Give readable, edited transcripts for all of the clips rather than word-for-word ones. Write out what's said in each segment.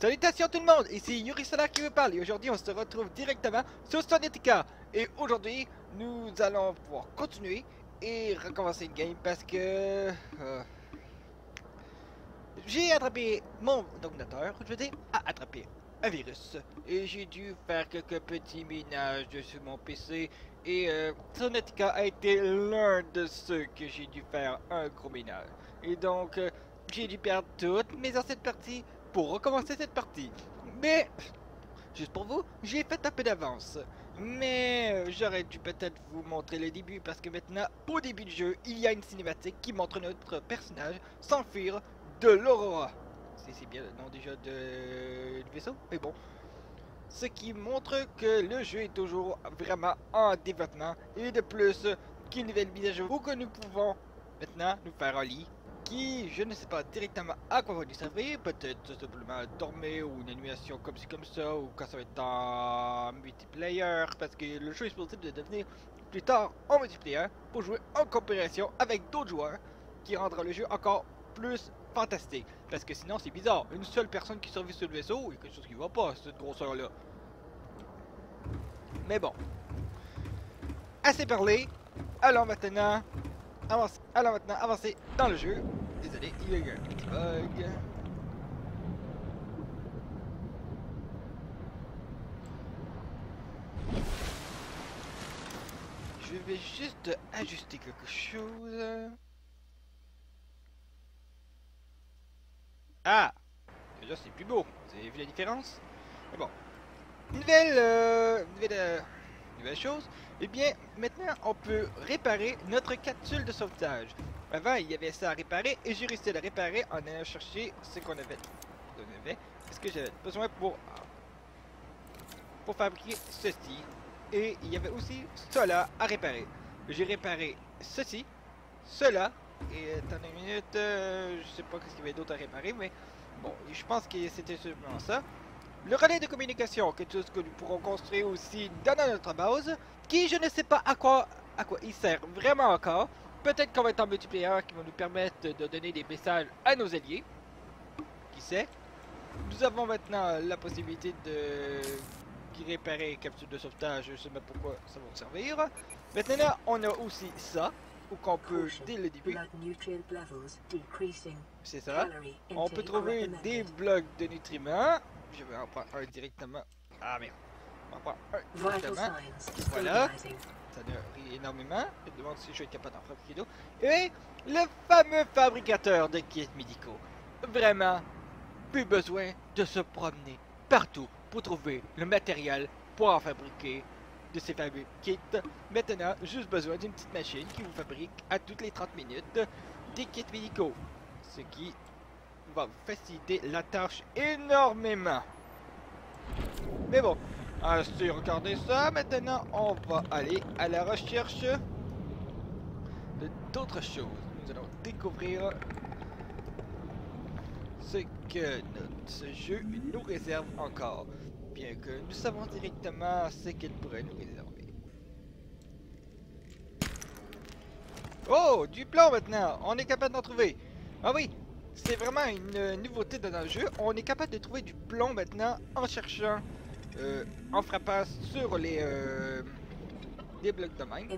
Salutations tout le monde, ici Yuri Solar qui vous parle et aujourd'hui on se retrouve directement sur Sonetica. Et aujourd'hui nous allons pouvoir continuer et recommencer le game parce que j'ai attrapé mon ordinateur, je veux dire, a attrapé un virus. Et j'ai dû faire quelques petits ménages sur mon PC et Sonetica a été l'un de ceux que j'ai dû faire un gros ménage. Et donc j'ai dû perdre toutes mes anciennes parties pour recommencer cette partie. Mais, juste pour vous, j'ai fait un peu d'avance. Mais j'aurais dû peut-être vous montrer le début parce que maintenant, au début du jeu, il y a une cinématique qui montre notre personnage s'enfuir de l'Aurora. C'est bien le nom déjà du vaisseau, mais bon. Ce qui montre que le jeu est toujours vraiment en développement et de plus qu'une nouvelle mise à jour où que nous pouvons maintenant nous faire un lit qui, je ne sais pas directement à quoi va nous servir, peut-être tout simplement dormir ou une animation comme ci comme ça, ou quand ça va être en multiplayer, parce que le jeu est possible de devenir plus tard en multiplayer pour jouer en coopération avec d'autres joueurs, qui rendra le jeu encore plus fantastique. Parce que sinon c'est bizarre, une seule personne qui survit sur le vaisseau, il y a quelque chose qui va pas, cette grosseur là. Mais bon, assez parlé, allons maintenant avancer dans le jeu. Désolé, il y a eu un petit bug. Je vais juste ajuster quelque chose. Ah! Déjà c'est plus beau, vous avez vu la différence? Mais bon. Nouvelle chose. Eh bien, maintenant on peut réparer notre capsule de sauvetage. Avant, il y avait ça à réparer et j'ai réussi à la réparer en allant chercher ce qu'on avait. Ce que j'avais besoin pour fabriquer ceci. Et il y avait aussi cela à réparer. J'ai réparé ceci, cela. Et attendez une minute, je sais pas ce qu'il y avait d'autre à réparer, mais bon, je pense que c'était seulement ça. Le relais de communication, quelque chose que nous pourrons construire aussi dans notre base, qui je ne sais pas à quoi il sert vraiment encore. Peut-être qu'on va être en multiplayer qui va nous permettre de donner des messages à nos alliés. Qui sait? Nous avons maintenant la possibilité de réparer les capsules de sauvetage, je sais même pourquoi ça va nous servir. Maintenant, on a aussi ça, où qu'on peut, dès le début, c'est ça, on peut trouver des blocs de nutriments. Je vais en prendre un directement. Ah merde. On va en prendre un directement. Voilà. Ça nourrit énormément. Je me demande si je vais être capable d'en fabriquer d'autres. Et le fameux fabricateur de kits médicaux. Vraiment, plus besoin de se promener partout pour trouver le matériel pour en fabriquer de ces fameux kits. Maintenant, juste besoin d'une petite machine qui vous fabrique à toutes les 30 minutes des kits médicaux. Ce qui va vous faciliter la tâche énormément. Mais bon, ainsi regardez ça, maintenant on va aller à la recherche d'autres choses. Nous allons découvrir ce que ce jeu nous réserve encore, bien que nous savons directement ce qu'il pourrait nous réserver. Oh, du plomb maintenant, on est capable d'en trouver. Ah oui, c'est vraiment une nouveauté dans le jeu. On est capable de trouver du plomb maintenant en cherchant, en frappant sur les blocs de mine.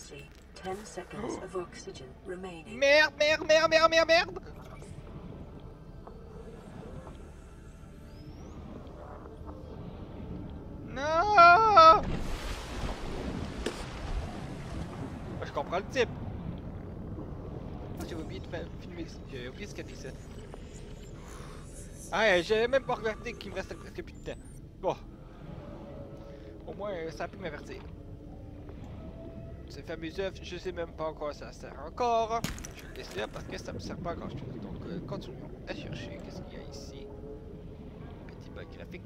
Merde, merde, merde, merde, merde, merde. Non. Je comprends le type. J'avais oublié de filmer, j'ai oublié de scanner ça. Ah, j'avais même pas regardé qu'il me restait presque plus de temps. Bon. Au moins, ça a pu m'avertir. Ces fameux œufs, je sais même pas à quoi ça sert encore. Je vais le laisser là parce que ça me sert pas à grand chose. Donc, continuons à chercher. Qu'est-ce qu'il y a ici? Petit bug graphique.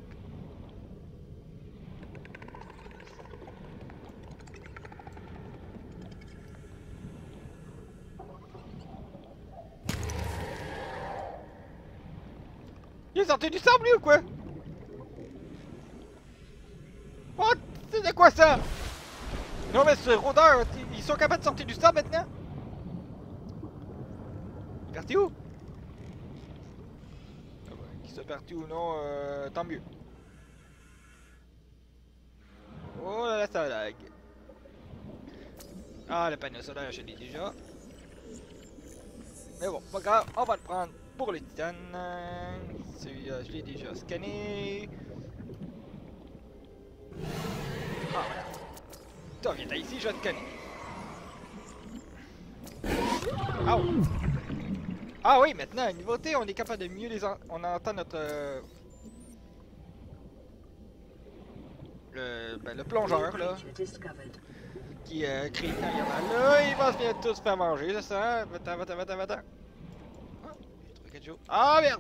Il est sorti du sable lui ou quoi? What? C'est quoi ça? Non mais ce rôdeur, ils sont capables de sortir du sable maintenant? Parti où? Ah ouais, qu'il soit parti ou non, tant mieux. Oh là là, ça lag. Ah, le panneau solaire, je l'ai déjà. Mais bon, pas grave, on va le prendre pour le titane. Celui-là, je l'ai déjà scanné. Ah, voilà. Toi, viens ici, je vais te scanner. Ah, oh. Ah oui, maintenant, à niveau T, on est capable de mieux les on entend notre... le plongeur, là. Qui crie quand il y en a là. Il va se bien tous faire manger, c'est ça? Va-t'en, va-t'en, va-t'en, va-t'en. Ah, j'ai trouvé quelque chose. Ah, merde!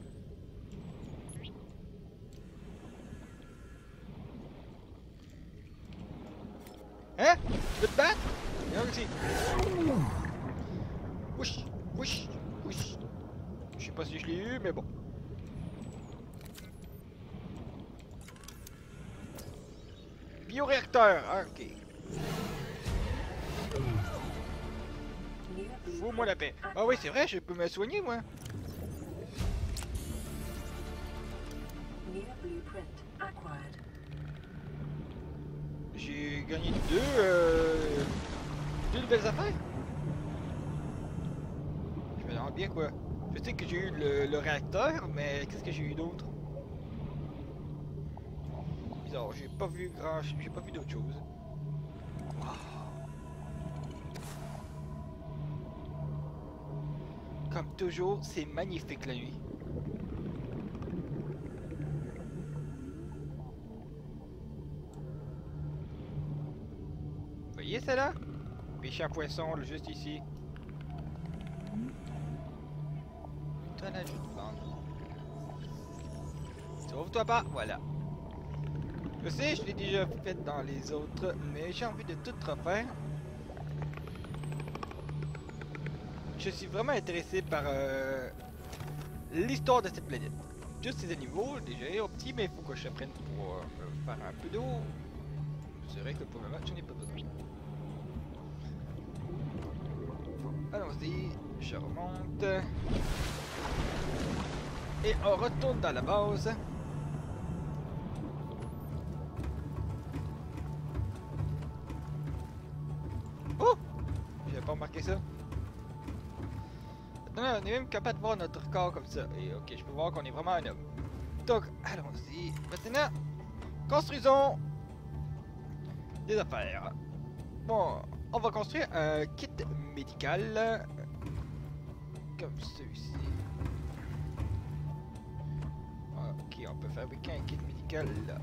Hein? Tu veux te battre? Viens ici. Ouch, ouch, ouch. Je sais pas si je l'ai eu, mais bon. Bioréacteur, ah, ok. Fous-moi la paix. Ah oui, c'est vrai, je peux me soigner, moi. J'ai gagné deux nouvelles affaires. Je me demande bien quoi. Je sais que j'ai eu le réacteur, mais qu'est-ce que j'ai eu d'autre? Bizarre, j'ai pas vu d'autre chose. Wow. Comme toujours, c'est magnifique la nuit. Vous voyez ça là? Pêcher à poisson, là, juste ici. Toi là, je te bande. Sauve-toi pas, voilà. Je sais, je l'ai déjà fait dans les autres, mais j'ai envie de tout refaire. Je suis vraiment intéressé par l'histoire de cette planète. Juste ces animaux, déjà petits, mais il faut que je apprenne pour faire un peu d'eau. C'est vrai que pour le moment, je n'ai pas besoin. Allons-y, je remonte. Et on retourne dans la base. Oh! J'avais pas remarqué ça. Maintenant, on est même capable de voir notre corps comme ça. Et ok, je peux voir qu'on est vraiment un homme. Donc, allons-y. Maintenant, construisons des affaires. Bon, on va construire un kit médical. Comme celui-ci. Ok, on peut fabriquer un kit médical là.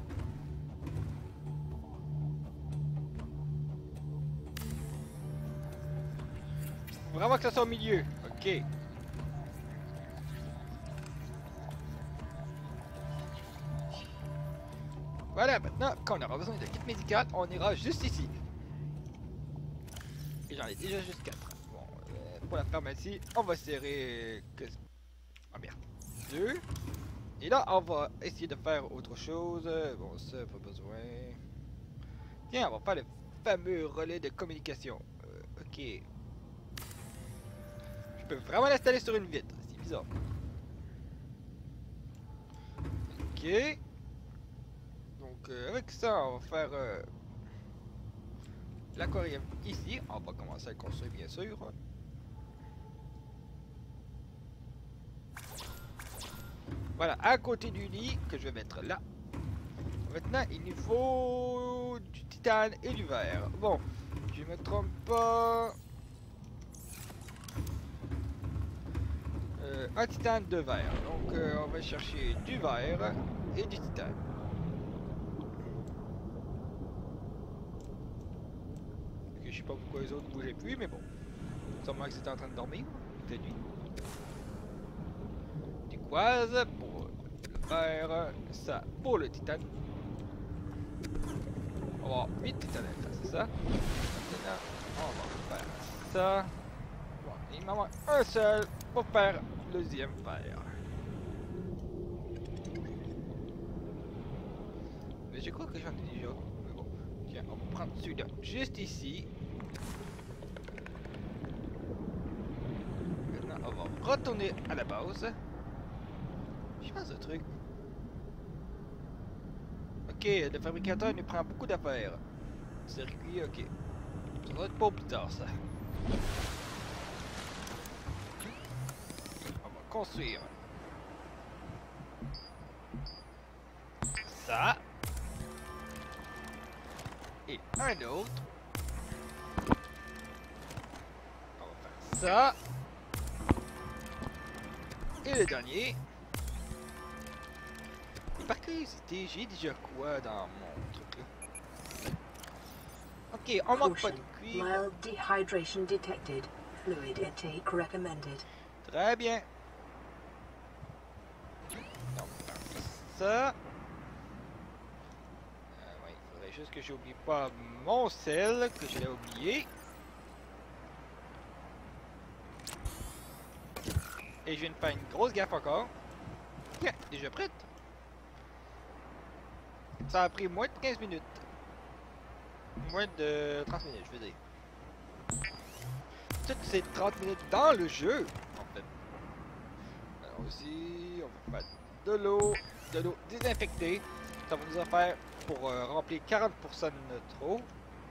Faut vraiment que ça soit au milieu. Ok. Voilà, maintenant, quand on aura besoin de kit médical, on ira juste ici. Et j'en ai déjà juste 4. Bon, pour la pharmacie, on va serrer... Ah merde. 2. Et là, on va essayer de faire autre chose. Bon, ça, pas besoin. Tiens, on va faire le fameux relais de communication. Ok. Je peux vraiment l'installer sur une vitre. C'est bizarre. Ok. Donc, avec ça, on va faire l'aquarium ici. On va commencer à le construire, bien sûr. Voilà, à côté du lit que je vais mettre là. Maintenant, il nous faut du titane et du verre. Bon, je me trompe pas. Un titane, 2 verres. Donc, on va chercher du verre et du titane. Okay, je sais pas pourquoi les autres bougeaient plus, mais bon. Sûrement que c'était en train de dormir. C'était nuit. Turquoise pour le verre, ça pour le titane. On va avoir 8 titanes, c'est ça. Maintenant, on va faire ça. Bon, il m'en manque un seul pour faire le deuxième verre. Mais je crois que j'en ai déjà. Mais bon, tiens, on va prendre celui-là juste ici. Maintenant, on va retourner à la base. Je sais quoi ce truc? Ok, le fabricateur nous prend beaucoup d'affaires. Circuit, ok. Ça va être pour plus tard, ça. On va construire. Ça. Et un autre. On va faire ça. Et le dernier. Et par curiosité, j'ai déjà quoi dans mon truc là? Ok, on manque pas de cuivre. Mild dehydration detected. Fluid intake recommended. Très bien. On va faire ça. Ouais, il faudrait juste que j'oublie pas mon sel, que je l'ai oublié. Et je viens de faire une grosse gaffe encore. Tiens, déjà prête. Ça a pris moins de 15 minutes. Moins de 30 minutes, je veux dire. Toutes ces 30 minutes dans le jeu, en fait. Alors aussi, on va mettre de l'eau désinfectée. Ça va nous en faire pour remplir 40% de notre eau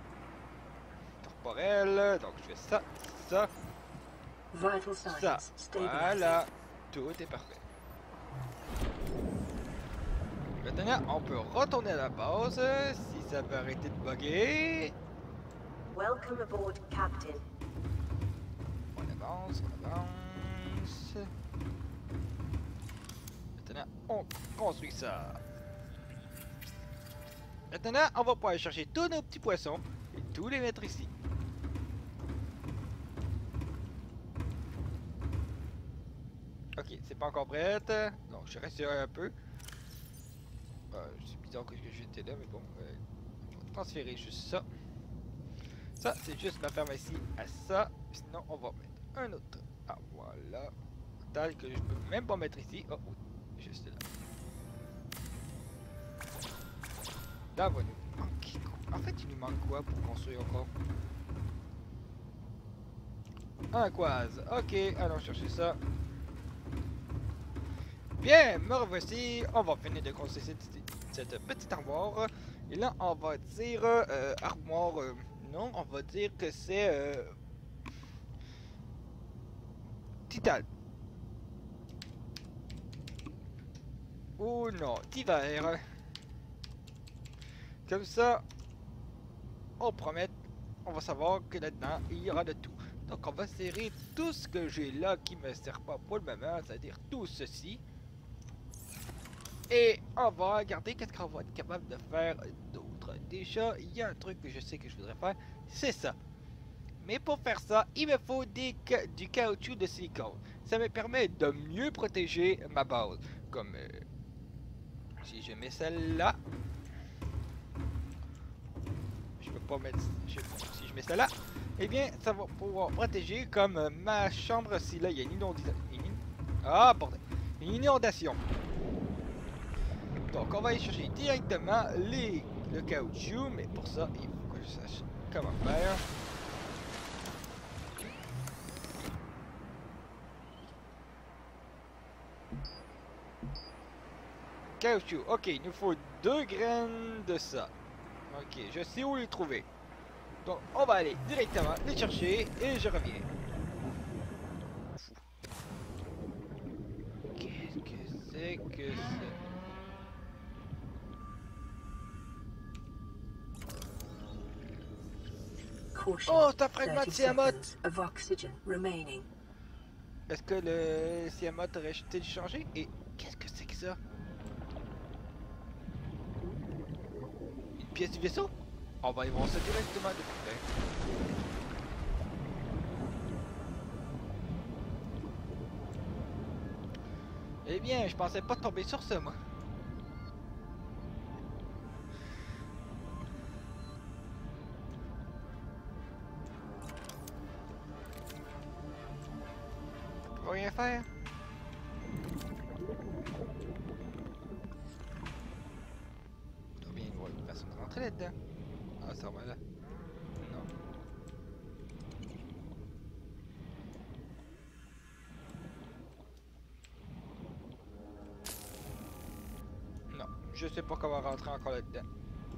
corporelle. Donc je fais ça, ça, Vital ça. signs stabilizing. Voilà, tout est parfait. Maintenant, on peut retourner à la base si ça veut arrêter de bugger. Welcome aboard, Captain. On avance, on avance. Maintenant, on construit ça. Maintenant, on va pouvoir aller chercher tous nos petits poissons et tous les mettre ici. Ok, c'est pas encore prête. Donc, je reste un peu. C'est bizarre que j'étais là, mais bon. On va transférer juste ça. Ça, c'est juste ma ferme ici à ça. Sinon, on va mettre un autre. Ah, voilà. Total que je peux même pas mettre ici. Oh, oui. Juste là. Là, va nous manquer quoi? En fait, il nous manque quoi pour construire encore? Un quaz. Ok, allons chercher ça. Bien, me revoici. On va finir de construire cette petite armoire. Et là, on va dire armoire. Non, on va dire que c'est titane. Ou non, d'hiver. Comme ça, on promet, on va savoir que là-dedans, il y aura de tout. Donc, on va serrer tout ce que j'ai là qui me sert pas pour le moment, c'est-à-dire tout ceci. Et on va regarder qu'est-ce qu'on va être capable de faire d'autre. Déjà, il y a un truc que je sais que je voudrais faire, c'est ça. Mais pour faire ça, il me faut du caoutchouc de silicone. Ça me permet de mieux protéger ma base. Comme si je mets celle-là. Je peux pas mettre... si je mets celle-là, eh bien, ça va pouvoir protéger comme ma chambre si là, il y a une inondation. Ah, bordel. Une inondation. Donc, on va aller chercher directement le caoutchouc, mais pour ça, il faut que je sache comment faire. Caoutchouc, ok, il nous faut 2 graines de ça. Ok, je sais où les trouver. Donc, on va aller directement les chercher et je reviens. Qu'est-ce que c'est que ça? Caution. Oh, c'est un fragment 30 de Tiamat! seconds of oxygen remaining. Est-ce que le Tiamat aurait téléchargé? Et qu'est-ce que c'est que ça? Une pièce du vaisseau? On va y voir ça directement de près. Eh bien, je pensais pas tomber sur ça, moi. On peut rien faire. Il doit bien y avoir une façon de rentrer là-dedans. Ah, ça va là. Non. je sais pas comment rentrer encore là-dedans.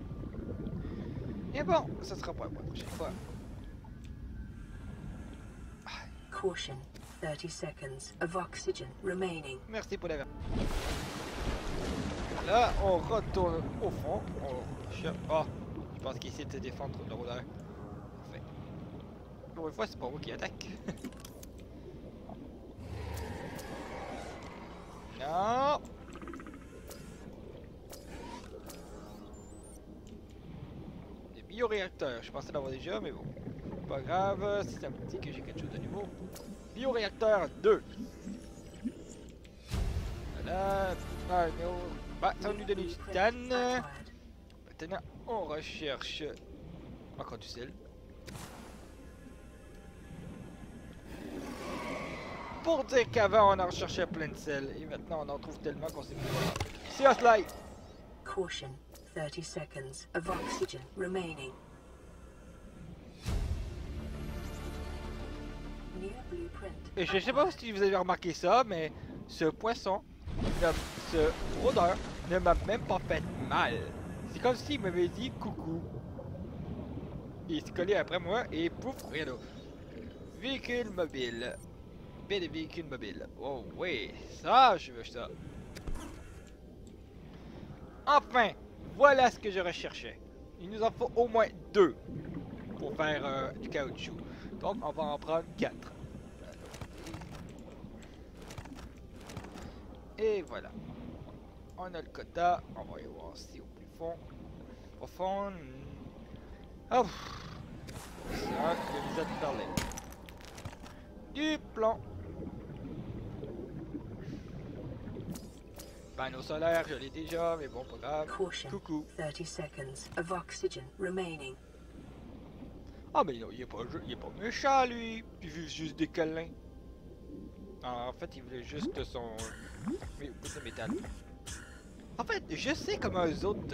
Mais bon, ça sera pas la prochaine fois. Caution. 30 seconds of oxygen remaining. Merci pour la. Là, on retourne au fond. Oh, je pense qu'il essaie de se défendre contre le rôdeur. Parfait. Pour une fois, c'est pas moi qui attaque. Non. Des bioréacteurs. Je pensais l'avoir déjà, mais bon. Pas grave, si ça me dit que j'ai quelque chose de nouveau. Bioréacteur 2. Voilà. Ah, non. Bah, ça va nous donner du titane. Maintenant, on recherche encore du sel. Pour dire qu'avant, on en recherchait plein de sel. Et maintenant, on en trouve tellement qu'on sait plus. C'est un slide. Caution. 30 seconds of oxygen remaining. Near blueprint. Et je sais pas si vous avez remarqué ça, mais ce poisson, ce rôdeur, ne m'a même pas fait mal. C'est comme s'il m'avait dit coucou. Il s'est collé après moi et pouf, rien d'autre. Véhicule mobile. Des véhicules mobiles. Oh oui, ça, je veux ça. Enfin, voilà ce que je recherchais. Il nous en faut au moins 2 pour faire du caoutchouc. Donc, on va en prendre 4. Et voilà. On a le quota. On va y voir si au plus fond. Profond. Oh. Ça, je vous ai parlé. Du plomb. Panneau solaire, je l'ai déjà, mais bon, pas grave. Caution. Coucou. 30 seconds of oxygen remaining. Ah, mais non, il est pas méchant, lui. Il veut juste des câlins. En fait, il voulait juste son... bout de métal. En fait, je sais comment eux autres...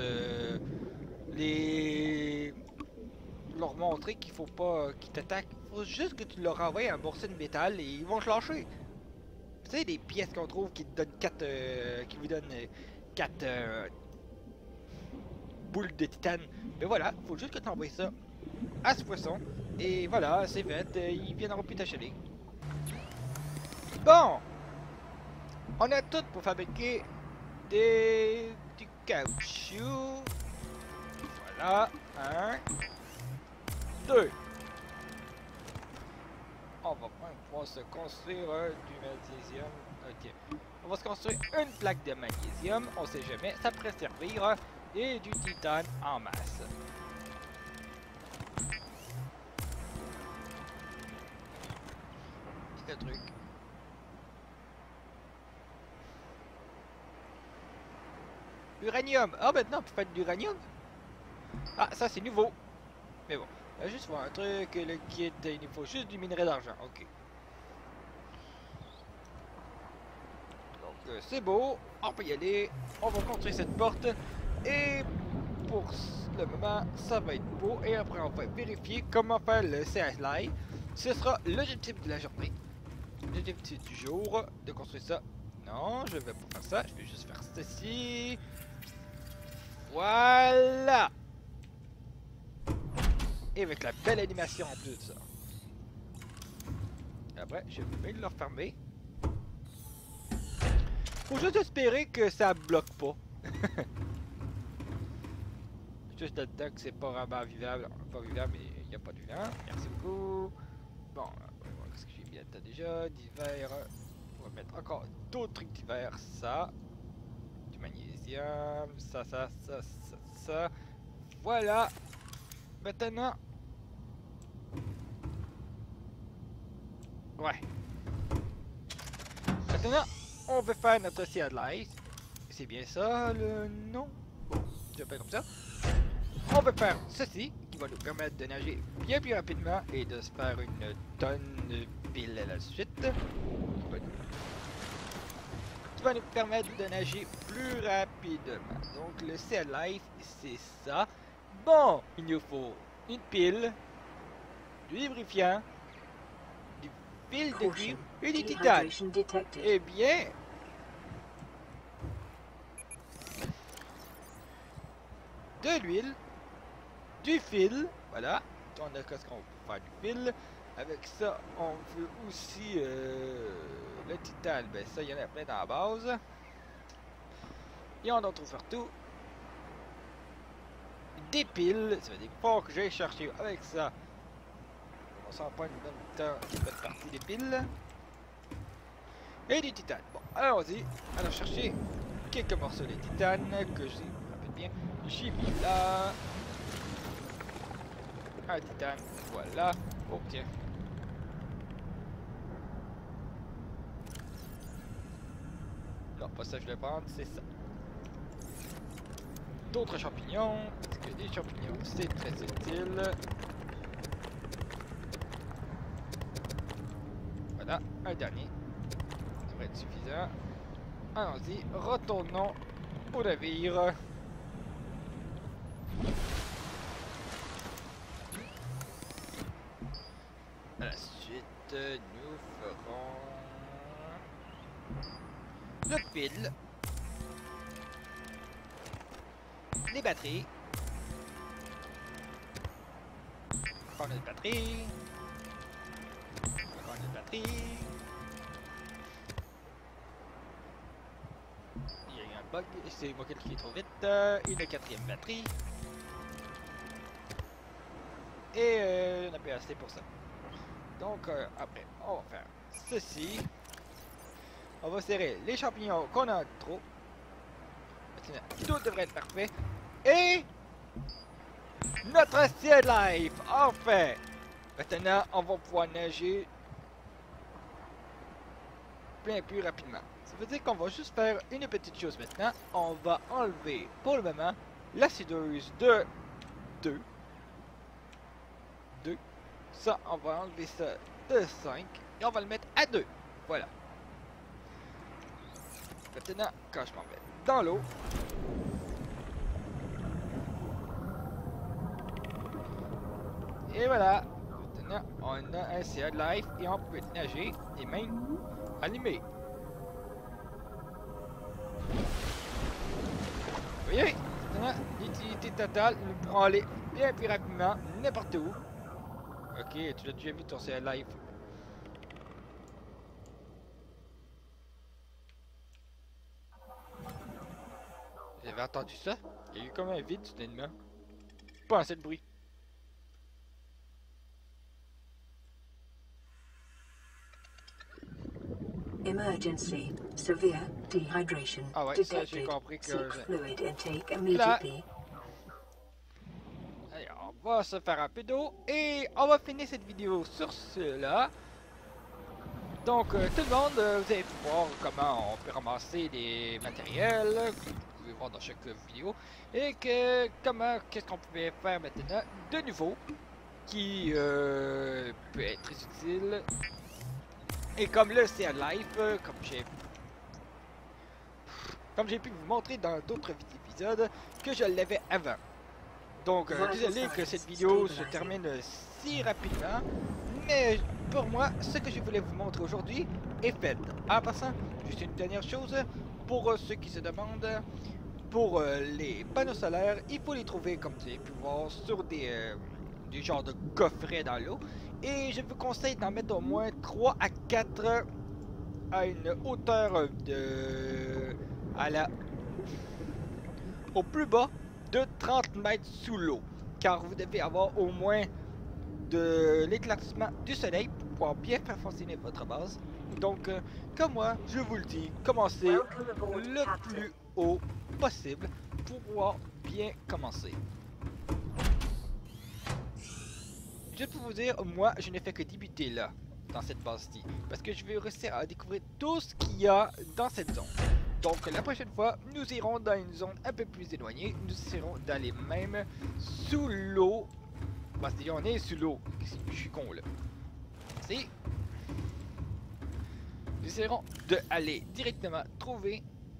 leur montrer qu'il faut pas qu'ils t'attaquent. Faut juste que tu leur envoies un morceau de métal et ils vont te lâcher. Tu sais, des pièces qu'on trouve qui te donnent 4... qui vous donnent 4 boules de titane. Mais voilà, faut juste que tu envoies ça à ce poisson. Et voilà, c'est fait. Ils viendront plus t'acheter. Bon! On a tout pour fabriquer du caoutchouc. Voilà. 1, 2. On va pouvoir se construire du magnésium. Ok. On va se construire une plaque de magnésium. On sait jamais. Ça pourrait servir. Et du titane en masse. C'est le truc. Uranium. Ah, maintenant on peut faire de l'uranium. Ah, ça c'est nouveau. Mais bon. On va juste voir un truc. Le kit, il nous faut juste du minerai d'argent. Ok. Donc c'est beau. On peut y aller. On va construire cette porte. Et pour le moment, ça va être beau. Et après, on va vérifier comment faire le CS Live. Ce sera l'objectif de la journée. L'objectif du jour. De construire ça. Non, je vais pas faire ça. Je vais juste faire ceci. Voilà. Et avec la belle animation en plus de ça. Et après, je vais le refermer. Faut juste espérer que ça bloque pas. Juste là-dedans que c'est pas vraiment vivable. Pas vivable, mais il n'y a pas de vivant. Merci beaucoup. Bon, on va voir ce que j'ai mis là-dedans déjà. Divers. On va mettre encore d'autres trucs divers. Ça. Du magnésium. Ça. Voilà. Maintenant. Ouais. Maintenant, on va faire notre Sea Light. C'est bien ça le nom? Je vais faire comme ça. On va faire ceci qui va nous permettre de nager bien plus rapidement et de se faire une tonne de piles à la suite. Qui va nous permettre de nager plus rapidement. Donc le Sea Life, c'est ça. Bon, il nous faut une pile, du lubrifiant, du fil de cuivre et du titane. Eh bien, de l'huile, du fil, voilà, on a qu'est-ce qu'on peut faire du fil. Avec ça, on veut aussi le titane, ben ça, il y en a plein dans la base. Et on en trouve partout. Des piles, ça veut dire pas que j'ai cherché avec ça. On s'en prend une bonne temps de mettre partie des piles. Et du titane. Bon, allons-y, allons chercher quelques morceaux de titane que je me rappelle bien. J'ai mis là. Un titane, voilà. Oh tiens. Non, pas ça que je vais prendre, c'est ça. D'autres champignons, parce que les champignons c'est très utile. Voilà, un dernier. Ça devrait être suffisant. Allons-y, retournons au navire. À la suite, nous ferons le fil, les batteries, prendre une batterie, prendre une batterie. Il y a eu un bug, c'est moi qui l'ai trop vite. Une quatrième batterie. Et on a plus assez pour ça. Donc après, on va faire ceci. On va serrer les champignons qu'on a trop. Maintenant, tout devrait être parfait. Et notre Sea Life, enfin! Maintenant, on va pouvoir nager bien plus rapidement. Ça veut dire qu'on va juste faire une petite chose maintenant. On va enlever pour le moment l'acideuse de 2. Ça, on va enlever ça de 5 et on va le mettre à 2. Voilà. Maintenant, quand je m'en vais dans l'eau, et voilà. Maintenant, on a un Sea Life et on peut nager et même allumer. Vous voyez? Maintenant, l'utilité totale, nous pourrons aller bien plus rapidement n'importe où. Ok, tu l'as déjà vu ton Sea Life. Vous avez entendu ça? Il y a eu comme un vide soudainement. Pas assez de bruit. Emergency. Severe dehydration. Ah ouais, ça j'ai compris que... Seek fluid intake immediately. Allez, on va se faire un peu d'eau et on va finir cette vidéo sur cela. Donc tout le monde, vous allez voir comment on peut ramasser des matériels, que vous pouvez voir dans chaque vidéo, et que comment, qu'est-ce qu'on pouvait faire maintenant de nouveau, qui peut être très utile. Et comme le Sea Life, comme j'ai pu vous montrer dans d'autres épisodes, que je l'avais avant. Donc désolé que cette vidéo se termine si rapidement, mais pour moi, ce que je voulais vous montrer aujourd'hui est fait. En passant, juste une dernière chose, pour ceux qui se demandent, pour les panneaux solaires, il faut les trouver, comme vous avez pu voir, sur des genres de coffrets dans l'eau. Et je vous conseille d'en mettre au moins 3 à 4 à une hauteur de... au plus bas de 30 mètres sous l'eau. Car vous devez avoir au moins de l'éclaircissement du soleil pour pouvoir bien faire fonctionner votre base. Donc, comme moi, je vous le dis, commencez le plus haut possible pour pouvoir bien commencer. Je peux vous dire, moi, je n'ai fait que débuter là, dans cette base-ci, parce que je vais réussir à découvrir tout ce qu'il y a dans cette zone. Donc, la prochaine fois, nous irons dans une zone un peu plus éloignée, nous irons d'aller même sous l'eau. Parce qu'on est sous l'eau, je suis con là. C'est... Nous essaierons d'aller directement trouver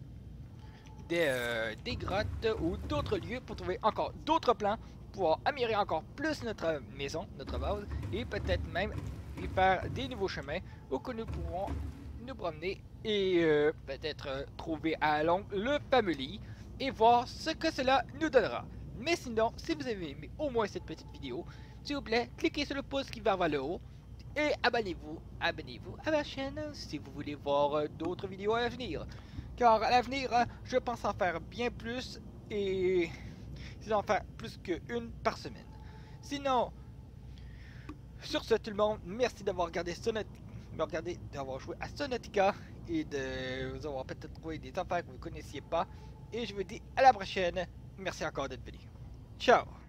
des grottes ou d'autres lieux pour trouver encore d'autres plans, pour améliorer encore plus notre maison, notre base, et peut-être même y faire des nouveaux chemins où que nous pourrons nous promener et peut-être trouver à long le family et voir ce que cela nous donnera. Mais sinon, si vous avez aimé au moins cette petite vidéo, s'il vous plaît, cliquez sur le pouce qui va vers le haut. Et abonnez-vous à ma chaîne si vous voulez voir d'autres vidéos à l'avenir. Car à l'avenir, je pense en faire bien plus et en faire plus qu'une par semaine. Sinon, sur ce tout le monde, merci d'avoir regardé d'avoir joué à Sonotica et de vous avoir peut-être trouvé des affaires que vous ne connaissiez pas. Et je vous dis à la prochaine. Merci encore d'être venu. Ciao!